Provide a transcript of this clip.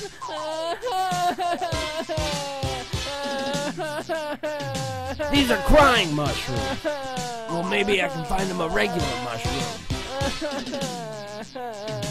These are crying mushrooms. Well, maybe I can find them a regular mushroom.